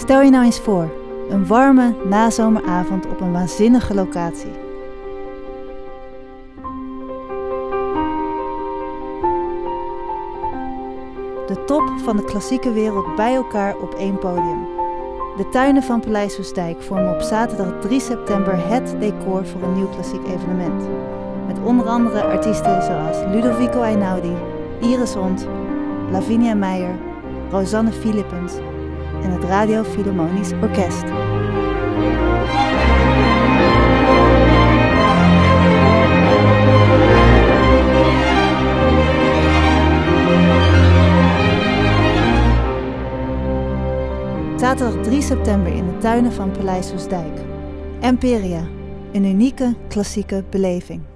Stel je nou eens voor, een warme nazomeravond op een waanzinnige locatie. De top van de klassieke wereld bij elkaar op één podium. De tuinen van Paleis Soestdijk vormen op zaterdag 3 september het decor voor een nieuw klassiek evenement. Met onder andere artiesten zoals Ludovico Einaudi, Iris Hond, Lavinia Meijer, Rosanne Philippens en het Radio Philharmonisch Orkest. Zaterdag 3 september in de tuinen van Paleis Soestdijk. Emperia, een unieke klassieke beleving.